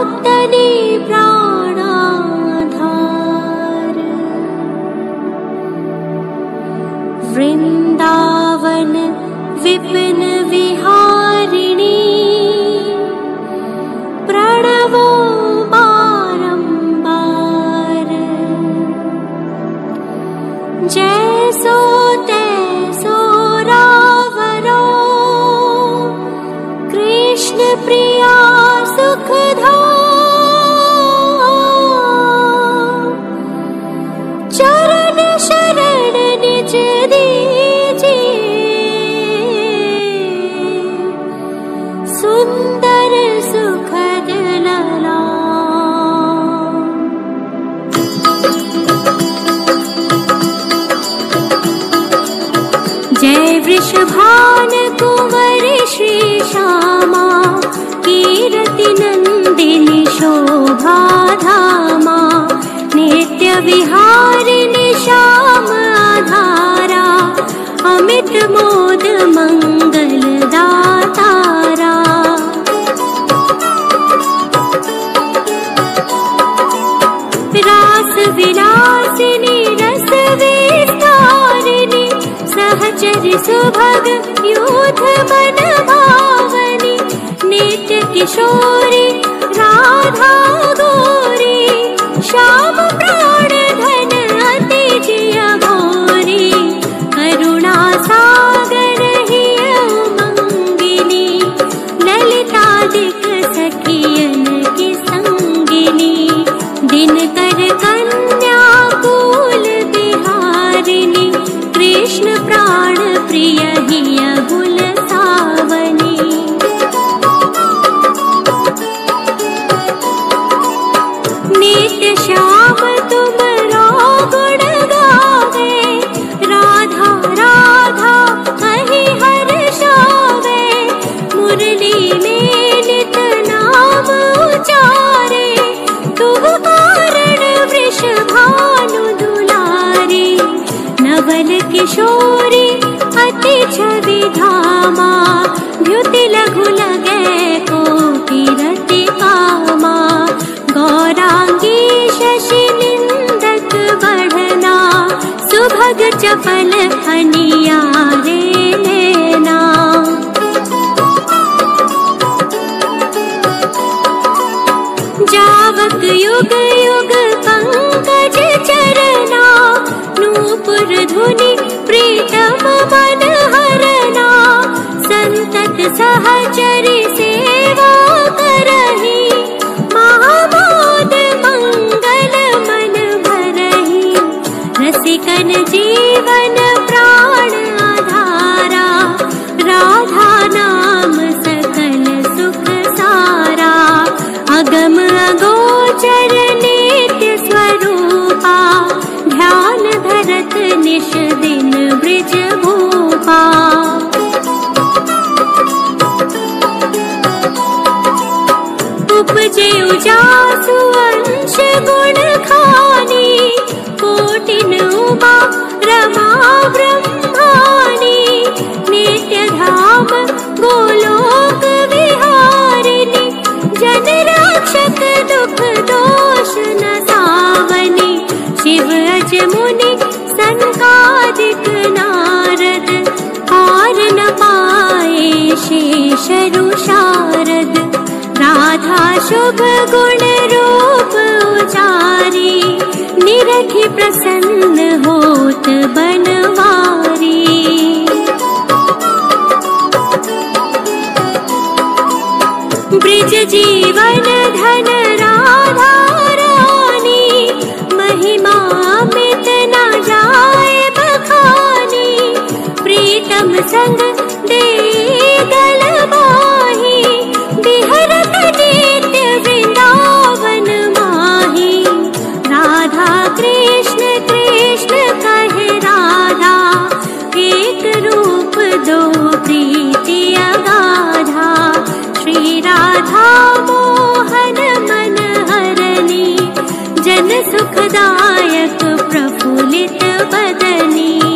भक्तनी प्राणाधार। वृंदावन विपिन विहारिणी प्रणवो बारंबार। जैसो तैसो रावरो कृष्ण प्रिया सुखधाम। चरण शरण निज दीजिए सुंदर सुखद ललाम। जय वृषभान कुंवरी श्री श्यामा कीरति नंदिनी शोभा धामा। नित्य विहारिणी श्याम आधारा अमित मोद मंगल दातारा। रास विलासिनी रस विस्तारिणी सहचर सुभग यूथ मन भावनी। नित्य किशोरी राधा गौरी श्याम प्राण धन अति जिया भोरी। करुणा सागर ही उमंगिनी ललितादिक सखियन की संगिनी। दिनकर कन्या कुल बिहारिणी कृष्ण प्राण प्रिय ही अगुल सावनी। नित्य श्याम तुमरो गुण गावे राधा राधा कहि हर्षावे। मुरली में नित नाम उचारे तुम कारण वृषभानु दुलारी। नवल किशोरी अति छवि धामा द्युति लघु लगे कोटि रति कामा। गौरांगी शशि निंदक बढ़ना सुभग चपल अनियारे लेना। जावक युग युग पंकज चरना नूपुर धुनि प्रीतम मन हरना। संतत सहचरी सेवा करही महामोद मंगल मन भरही। रसिकन जीवन प्राण आधारा राधा नाम सकल सुख सारा। अगम अगोचर नित्य स्वरूपा ध्यान धरत निश दिन ब्रिज भूपा। उपजे उजासु अंश गुण खानी कोटिन उमा रमा ब्रह्मानी। नित्य धाम गोलोक विहारिणी जन रक्षक दुख दोष न सावनी। शिव अज मुनि सनकादिक नारद पार न पाए शेषरु शारद। राधा शुभ गुण रूप उचारी निरखि प्रसन्न होत बनवारी। ब्रिज जीवन धन राधा रानी महिमा मित न जाए बखानी। प्रीतम संग दे गल माही बिहरत नित्य वृंदावन माही। राधा कृष्ण कृष्ण कहे राधा एक रूप दो प्रीति अगाधा। श्री राधा मोहन मन हरनी जन सुखदायक प्रफुल्लित बदनी।